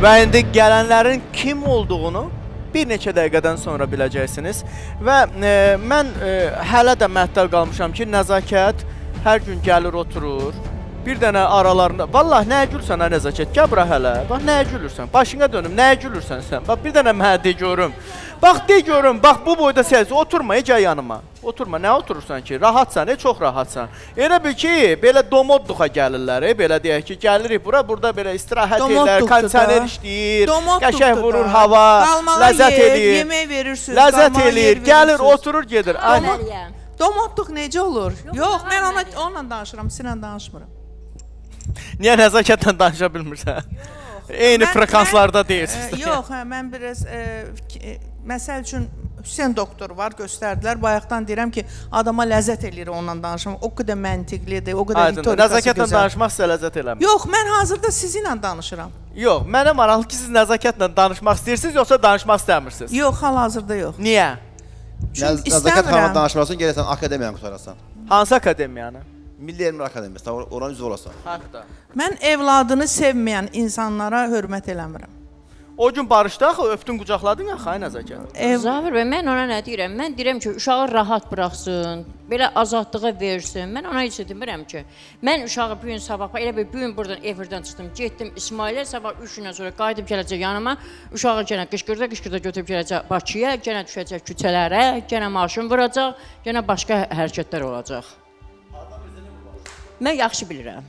Və indi gələnlərin kim olduğunu bir neçə dəqiqədən sonra biləcəksiniz. Və mən hələ də məhtəl qalmışam ki, Nəzakət hər gün gəlir, oturur. Bir dənə aralarında, vallahi nəyə gülürsən ha Nəzakət, gəl bura hələ. Bax, nəyə gülürsən? Başına dönüm, nəyə gülürsən sən? Bax, bir dənə mənə de görüm. Bax, de görüm, bax, bu boyda səs, oturma, gəl yanıma. Oturma, nə oturursan ki? Rahatsan, çox rahatsan. Elə bil ki, belə domodduğa gəlirlər, belə deyək ki, gəlirik bura, burada belə istirahət edirlər, kondisioner işləyir, qəşəng vurur hava, ləzzət eləyir. Yemək verirsiniz, ləzzət eləyir, gəlir, oturur, gedir. Domodduq necə olur? Yox, mən onunla danışıram, sizinlə danışmıram. Niyə Nəzakətlə danışa bilmirsən? Eyni frekanslarda deyilsiniz. Yox, mən biraz, məsəl üçün, Hüseyin doktor var, göstərdilər. Bayaqdan deyirəm ki, adama ləzzət eləyir onunla danışım. O qədər məntiqlidir, o qədər ritorikası gözəl. Nəzakətlə danışmaq sizə ləzzət eləmir. Yox, mən hazırda sizinlə danışıram. Yox, mənə maraqlı ki, siz Nəzakətlə danışmaq istəyirsiniz, yoxsa danışmaq istəmirsiniz? Yox, hal-hazırda yox. Niyə? Nəzakət xanımla danışmasın, gələsən akademiyanı qutarasan. Hansı akademiyanı? Milli Elmlər Akademiyası, oranın üzvü olasan. Haqda. Mən evladını sevməyən insanlara hörmət eləmirəm. O gün barışda axı, öpdün, qucaqladın ya, xay Nəzakət. Zavir bəy, mən ona nə deyirəm? Mən deyirəm ki, uşağı rahat buraxsın, belə azadlığa versin. Mən ona heç demirəm ki, mən uşağı bu gün sabah, elə bir bu gün buradan efirdən çıxdım, getdim İsmailə, sabah 3 gündən sonra qayıdıb gələcək yanıma, uşağı gənə qışqırda götürüb gələcək Bakıya, gənə düşəcək küçələrə, gənə maşın vuracaq, gənə başqa hərəkətlər olacaq. Mən yaxşı bilirəm.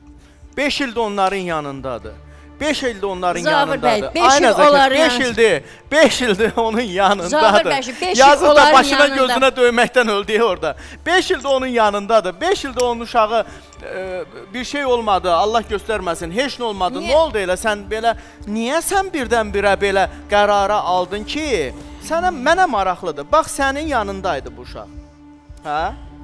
5 ildir onların yanındadır. 5 ildir onların yanındadır. Zavir bəy, 5 il onların yanındadır. 5 ildir onun yanındadır. Yazıq da başına gözünə döyməkdən öldü orada. 5 ildir onun yanındadır. 5 ildir onun uşağı bir şey olmadı, Allah göstərməsin, heç nə olmadı. Nə oldu elə sən belə, niyə sən birdən-birə belə qərara aldın ki, mənə maraqlıdır. Bax, sənin yanındaydı bu uşaq. Hə?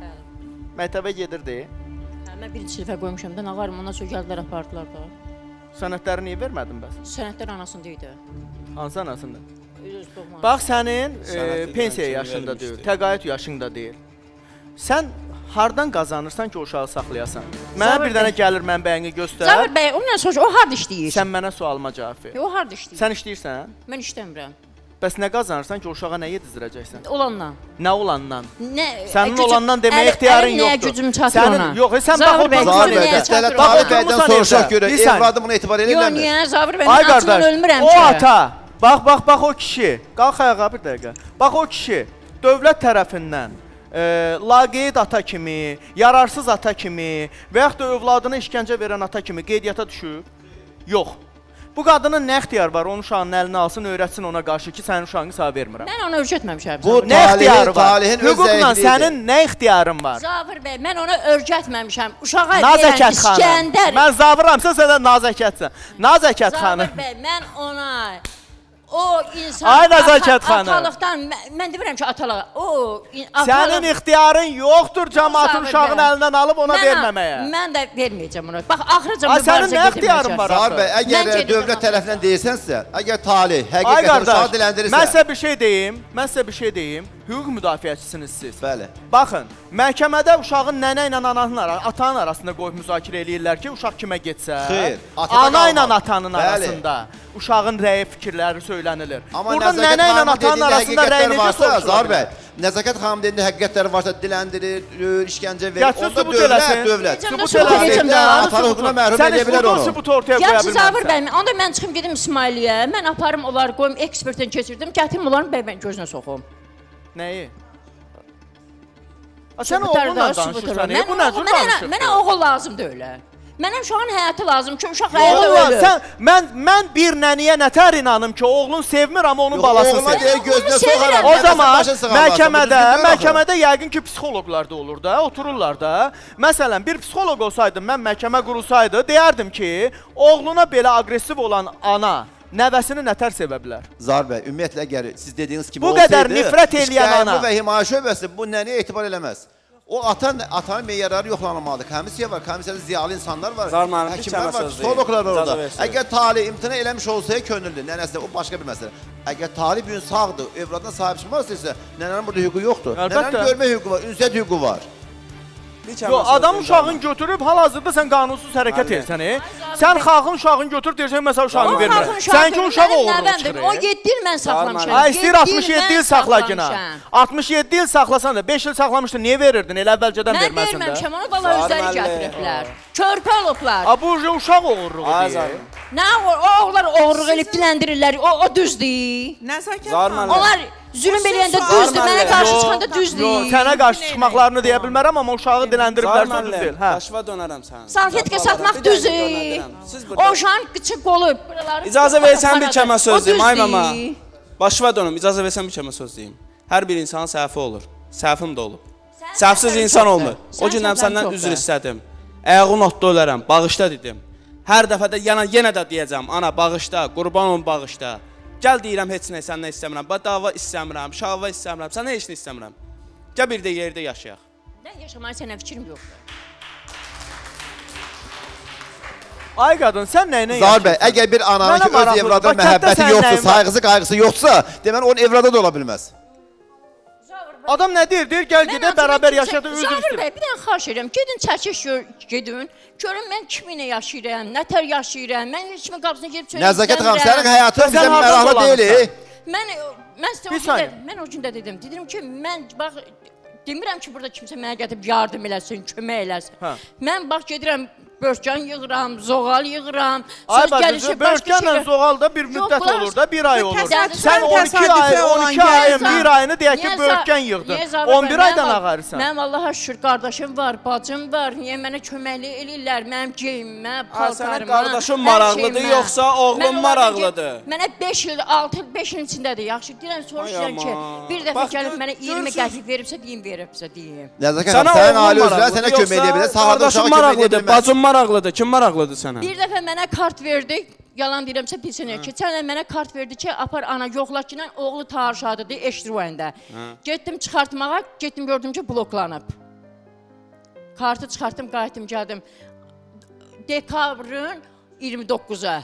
Məktəbə gedirdi. Mən bir silfə qoymuşam da, nağarım, ondan sonra gəldilər, apardılar da. Sənədləri niyə vermədin bəs? Sənədlər anasında idi. Hansı anasında? Bax, sənin pensiya yaşında deyil, təqaüd yaşında deyil. Sən hardan qazanırsan ki, o uşağı saxlayasan? Mənə bir dənə gəlir mənbəyini göstər. Zavir bəy, ondan sonra o harada işləyir? Sən mənə sualıma cavab ver. O harada işləyir? Sən işləyirsən? Mən işləmirəm. Bəs nə qazanırsan ki, o uşağa nə yedizdirəcəksən? Olandan. Nə olandan? Sənin olandan deməyə ixtiyarın yoxdur. Nəyə gücüm çatır ona? Yox, sən bax Zavir bəydən soruşaq görə, evladı buna etibar edirlər mi? Yox, niyə Zavir bəy, mən açılan ölmürəm ki. O ata, bax o kişi, qalx ayağa bir dəqiqə. Bax o kişi, dövlət tərəfindən laqeyd ata kimi, yararsız ata kimi və yaxud da övladına işgəncə verən ata kimi qeydiyyata düşüb? Yox. Bu qadının nə ixtiyar var, onun uşağının əlinə alsın, öyrətsin ona qarşı ki, sənin uşağını sağ vermirəm. Mən onu öyrətməmişəm. Bu talihin öz hüquqla sənin nə ixtiyarın var? Zavir bəy, mən onu öyrətməmişəm. Uşağa verən İskəndər. Mən Zaviramsa, sən də Nazəkətsən. Nazəkət xanım. Zavir bəy, mən ona... O insan atalıqdan, mən demirəm ki, atalığa, sənin ixtiyarın yoxdur cəmaatın uşağın əlindən alıb ona verməməyə. Mən də verməyəcəm ona. Bax, axıracan mübarizə sənin nə ixtiyarın var? Zavir bəy, əgər dövlət tərəfindən deyirsənsə, əgər talih, həqiqətən uşağı diləndirirsə... Mən sizə bir şey deyim, hüquq müdafiəçisiniz siz. Bəli. Baxın, məhkəmədə uşağın nənə ilə atanın arasında qoyub müzakirə eləyirlər ki, uşaq kimə getsə, ana ilə atanın arasında uşağın rəyi fikirləri söylənilir. Burada nənə ilə atanın arasında rəyi necə soruşulur? Zavir bəy, Nəzakət xanım deyəndə həqiqətləri varsa diləndirir, işgəncə verir, onda dövlət. Sübut eləsin. Atanın hüququna məhrum edə bilər onu. Sübut ortaya qoya bilmərsən. Zavir bəy, onda mən çıxım gedim İsmailiyə, mən aparım onları qoyum, ekspertdən keçirdim, gətirim onların bəy mən gözünə soxum. Nəyi? Sən oğlunla danışırsan, bu nə cür danışır? Mənə oğul lazımdır öyle. Mənə uşağın həyatı lazım ki, uşaq həyatı ölür. Mən bir nəniyə nətər inanım ki, oğlun sevmir, amma onun balasını sevmir. O zaman məhkəmədə yəqin ki, psixoloqlar da olur da, otururlar da. Məsələn, bir psixoloq olsaydım, mən məhkəmə qurulsaydı, deyərdim ki, oğluna belə aqressiv olan ana nəvəsini nətər sevə bilər? Zavir bəy, ümumiyyətlə əgər siz dediyiniz kimi olsaydı, bu qədər nifrət eləyən ana və himayə şöbəsi bu nəniyə etibar eləməz. O atanın meyyarları yoxlanılmalıdır. Komissiya var, komissiyada ziyalı insanlar var, həkimlər var, psikologlar var orada. Əgər talih imtina eləmiş olsaya könüllü, nənəsi o başqa bir məsələ. Əgər talih bir gün sağdır, evladına sahib çıxmaq istəyirsə, nənənin burada hüququ yoxdur. Nənənin görmə hüququ var, ünsiyyət hüququ var. Adam uşağın götürüb, hal-hazırda sən qanunsuz hərəkət edirsən. Sən xalqın uşağını götür deyirsən məsəl uşağını vermirəm. Sənki uşaq oğurluq çıxır. O 7 il mən saxlamışam. Ay istəyir 67 il saxla günə. 67 il saxlasan da 5 il saxlamışdın, niyə verirdin? Elə əvvəlcədən verməsin də. Mən verməmişəm, onu bala özləri gətiriblər. Körpə olublar. Bu uşaq oğurluğu deyir. Nə oğullar oğurluq elib diləndirirlər, o düzdür. Nəzakət Onlar zülm eləyəndə düzdür, mənə qarşı çıxanda düzdür. Sənə qarşı çıxmaqlarını deyə bilmərəm, amma uşağı diləndiriblərsə düz deyil. Başva dönərəm sən. Salfetka satmaq düzdür. O uşağın qıçı qolu. İcazə versən bir kəmə söz deyim, ay mama. Başva dönüm, icazə versən bir kəmə söz deyim. Hər bir insanın səhvi olur. Səhvim də olub. Səhvsiz insan olmur. O gündən səndən üzr istədim. Ayağın otda ölərəm, bağışla dedim. Hər dəfə də yenə də deyəcəm, ana bağışla, qurban olun bağışla. Gəl deyirəm heç nə səndən istəmirəm. Dava istəmirəm, şava istəmirəm, sənə heç nə istəmirəm. Gəl bir də yerdə yaşayaq. Mən yaşamağa sənə fikrim yoxdur. Ay qadın, sən nəyinə Zahir bəy, əgər bir ananın ki öz evladına məhəbbəti yoxdur, sayğısı, qayğısı yoxsa, deməli onun evladı da ola bilməz. Adam nə deyir? Deyir, gəl gedək, bərabər yaşadı, üzr Zavur istəyir. bəy, bir dənə xahiş edirəm, gedin çəkiş gedin, görün mən kiminlə yaşayıram, nətər yaşayıram, mən heç kimin qapısına gedib söyləyəm. Nəzakət xanım, sənin həyatın bizə maraqlı deyil. Mən o gün də dedim ki, mən bax, demirəm ki, burada kimsə mənə gedib yardım eləsin, kömək eləsin. Mən bax, gedirəm, börkən yığıram, zoğal yığıram. Ay bacısı, börkənlə zoğal da bir müddət olur da, bir ay olur. Sən 12 ayın bir ayını deyək ki, börkən yığdın. 11 aydan ağarırsan. Mənim Allaha şükür qardaşım var, bacım var. Niyə mənə köməkli eləyirlər, mənim geyimimə, paltarıma. Sənin qardaşın maraqlıdır, yoxsa oğlun maraqlıdır? Mənə 5 il, 6 il, 5 il içindədir. Yaxşı, deyirəm, soruşuram ki, bir dəfə gəlib mənə 20 qəpik veribsə, deyim, veribsə, deyim. Nəzakət xanım, sənin ailə özünə sənə kömək edə bilər, sağladı uşağı kömək edə bilməz. Bacım maraqlıdır, kim maraqlıdır sənə? Bir dəfə mənə kart verdi, yalan deyirəmsə bilsinlər ki, mənə kart verdi ki, apar ana yoxla ki, oğlu tarşadıdır, eşdirvayında. Getdim çıxartmağa, getdim gördüm ki, bloklanıb. Kartı çıxartdım, qayıtdım, gəldim. Dekabrın 29-a.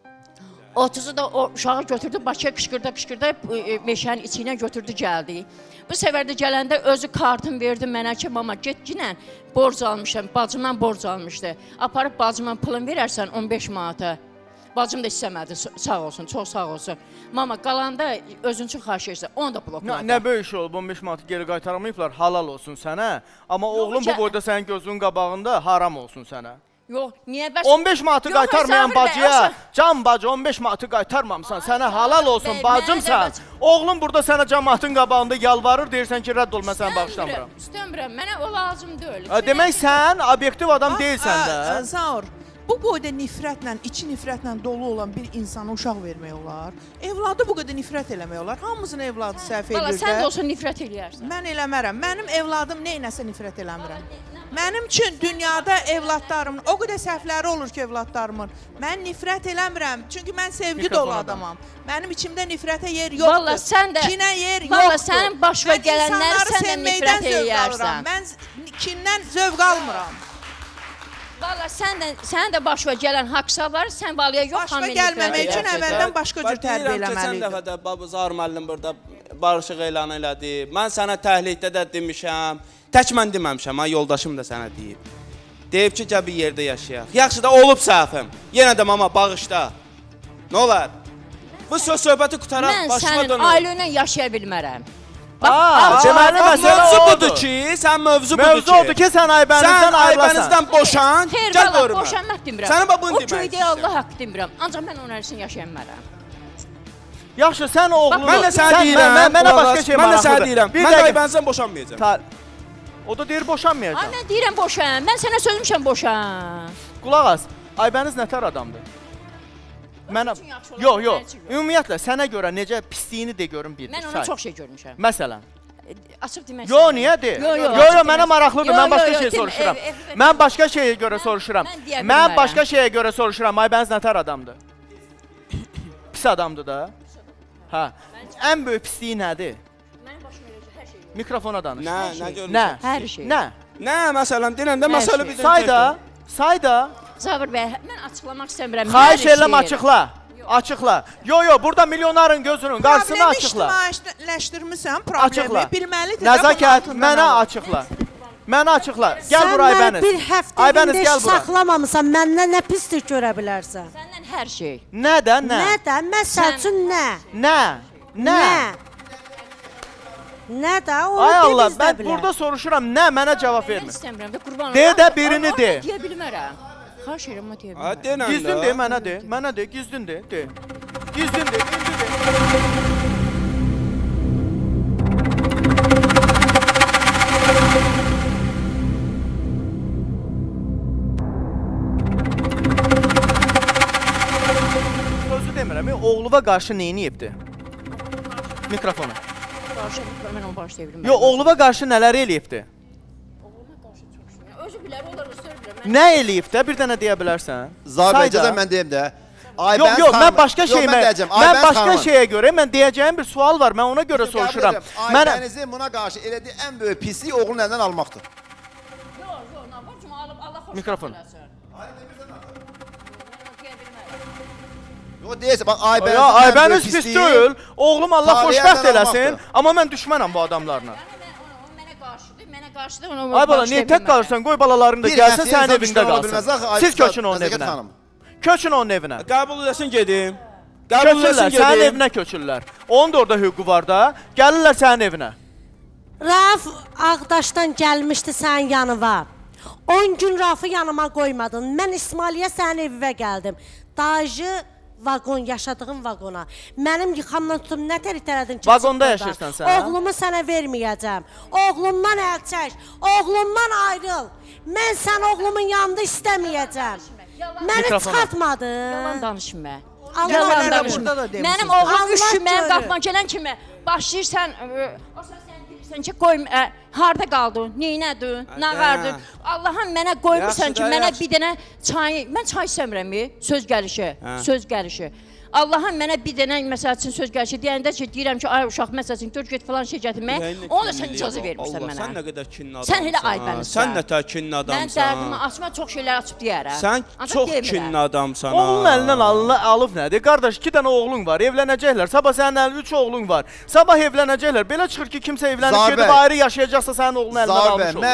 30-u da o uşağı götürdü, Bakıya qışqırda meşənin içinə götürdü, gəldi. Bu səfər də gələndə özü kartını verdi mənə ki, mama get ginən borc almışam, bacımdan borc almışdı. Aparıb bacımdan pulun verərsən 15 manata. Bacım da istəmədi, sağ olsun, çox sağ olsun. Mama qalanda özün üçün xahiş edirsən, onu da blokladı. Nə böyük şey olub, 15 manatı geri qaytarmayıblar, halal olsun sənə. Amma oğlun bu boyda sənin gözünün qabağında haram olsun sənə. Yox, niyə bəs? 15 manatı qaytarmayan bacıya, can bacı 15 manatı qaytarmamısan, sənə halal olsun bacımsan. Oğlun burada sənə cəmaatın qabağında yalvarır, deyirsən ki, rədd ol, mən səni bağışlamıram. İstəmirəm, mənə o lazım deyil. Demək sən obyektiv adam deyilsən də. Zaur, bu boyda nifrətlə, içi nifrətlə dolu olan bir insana uşaq vermək olar. Evladı bu qədər nifrət eləmək olar. Hamımızın evladı səhv edir də. Sən də olsa nifrət eləyərsən. Mən eləmərəm. Mənim evladım neynəsə nifrət eləmirəm. Mənim üçün dünyada evladlarımın, o qədər səhvləri olur ki evladlarımın. Mən nifrət eləmirəm. Çünki mən sevgi dolu adamam. Mənim içimdə nifrətə yer yoxdur. Valla sən də, kinə yer yoxdur. Valla sənin başına gələnləri sən də nifrət eləyərsən. Mən kindən zövq almıram. Valla sən də başına gələn haqsavları sən valaya yox başına gəlməmək üçün əvvəldən başqa cür tərbiyə eləməliydim. Keçən dəfə də Babuzar müəllim burada barışıq elan elədi. Mən sənə təhlildə də demişəm. Tək mən deməmişəm, yoldaşım da sənə deyib. Deyib ki, gəl bir yerdə yaşayaq. Yaxşı da olub səhvim. Yenə də mama bağışla. Nə olar? Bu söz söhbəti qutaraq başıma dönür. Mən sənin ailənlə yaşaya bilmərəm. Deməli məsələ budur ki, sən mövzu budur ki. Mövzu odur ki, sən Aybənizdən ayrılasan. Sən Aybənizdən boşan, gəl görmə. Boşanmaq demirəm. Sənə babın demək. O köydə Allah haqqı demirəm. Ancaq mən onun arasını yaşaya bilmərəm. Yaxşı, sən oğlunu... Mən də sənə deyirəm. Mənə başqa şey maraqlıdır. Mən də sənə deyirəm. Mən də Aybənizdən boşanmayacağam. O da deyir boşanmayacaq. Ay, mən deyirəm boşan. Mən sənə sözmüşəm boşan. Qulaq as, Aybəniz nətər adamdır? Yox. Ümumiyyətlə, sənə görə necə pisliyini de görün bir. Mən ona çox şey görmüşəm. Məsələn? Açıb demək. Yox, niyə de? Yox, mənə maraqlıdır. Mən başqa şey soruşuram. Mən başqa şeyə görə soruşuram. Mən başqa şeyə görə soruşuram. Aybəniz nətər adamdır? Pis adamdır da. Hə. Ən böyük pisliyi nədir? Mikrofona danış. Nə görmüşəm? Nə? Hər şey. Nə, məsələn, denəndə məsələ bizim Sayda. Zavur bəy, mən açıqlamaq istəmirəm. Xahiş edirəm, açıqla. Yox, burada milyonların gözünün qarşısını açıqla. Problemi ictimailəşdirmirsən, problemi bilməlidir. Nəzakət, mənə açıqla. Məni açıqla. Gəl bura Aybəniz. Sən bir həftə Aybəniz gündə gəl bura. saxlamamısan, məndən nə pislik görə bilərsən? Səndən hər şey. Nədən, nə? Nədən? Məsəl üçün nə? Nə? Nə? Nə də? Onu Ay de Allah, biz də mən bilək. burada soruşuram, nə? Mənə cavab Mən vermir. istəmirəm də qurban De də birini de. Deyə bilmərəm. Xahiş edirəm, amma deyə Ha, bilmərəm. denən də. Gizdin de, mənə de. Mənə de, gizdin de. De. Gizdin de, indi de. Sözü demirəm, oğluva qarşı neyini yepdi? Mikrofonu. Qarşı mən onu başlaya bilmərəm. Yo, oğluva qarşı nələr eləyibdi? Oğluma qarşı çox şey. Özü bilər, onlar da söyləyirəm. Nə eləyib də bir dənə deyə bilərsən? Zabir Say da. icazə mən deyim də. Yox, yox, mən başqa şeyə mən başqa şey şeyə görə mən deyəcəyim bir sual var. Mən ona görə soruşuram. Mən Aybənizin buna qarşı elədiyi ən böyük pislik oğlun əlindən almaqdır. Yox, yox, nə var ki, alıb Allah xoş Mikrofon. eləsin. Yox deyirsə, bax Aybəniz pis deyil. Oğlum Allah tarihi xoşbəxt əldən eləsin. almaqdır. Amma mən düşmənəm bu adamlarla. Mənə qarşıdır, onu Ay bala, niyə tək qalırsan? Qoy balaların da gəlsin, sənin evində qalsın. Siz köçün onun Nəzəkət evinə. xanım. Köçün onun evinə. Qəbul edəsin gedim. Qəbul Köçürlər, edəsin sənin gedim. evinə köçürlər. Onun da orada hüququ var da. Gəlirlər sənin evinə. Raf Ağdaşdan gəlmişdi sənin yanıva. 10 gün Rafı yanıma qoymadın. Mən İsmailiyə sənin evivə gəldim. Dajı vaqon, yaşadığım vaqona. Mənim yıxamdan tutub nə itələdin ki? Vaqonda yaşayırsan sən? Oğlumu sənə verməyəcəm. Oğlumdan əl çək. Oğlumdan ayrıl. Mən sən oğlumun yanında istəməyəcəm. Məni Mikrofona. çıxartmadın. Yalan danışma. Allah Yalan bilir. danışma. Burada da demişsiniz. Mənim oğlum Allah 3 gün mənim görür. qapıma gələn kimi başlayırsan, o sən bilirsən ki, qoy, harda qaldın, neynədin, nə vardın? Allahım mənə qoymursan Yaxşı ki, da, mənə yaxşı. bir dənə çay, mən çay istəmirəm, söz gəlişi, Hə. söz gəlişi. Allahım mənə bir dənə məsəl üçün söz gəlişi deyəndə ki, deyirəm ki, ay uşaq məsəl üçün dur get falan şey gətirmək, onu da sən icazə vermirsən Allah, mənə. sən nə qədər kinli adamsan. Sən elə Aybənizsən. Sən nə tər kinli Mən adamsan. dərdimi açma, çox şeylər açıb deyərəm. Sən Ancaq çox demirəm. kinli adamsan. Oğlun əlindən alıb nədir? Qardaş, 2 dənə oğlun var, evlənəcəklər. Sabah sənin əlində 3 oğlun var. Sabah evlənəcəklər. Belə çıxır ki, kimsə evlənib Zabir gedib bəy. ayrı yaşayacaqsa sənin oğlunun əlindən Zabir almış bəy, olur.